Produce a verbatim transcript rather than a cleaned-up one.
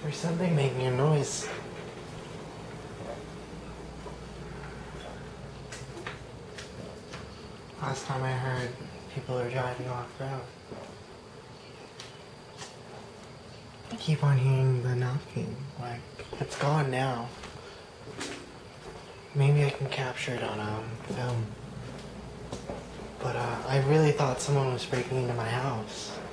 There's something making a noise. Last time I heard, people are driving off road. I keep on hearing the knocking, like, it's gone now. Maybe I can capture it on um, film. But uh, I really thought someone was breaking into my house.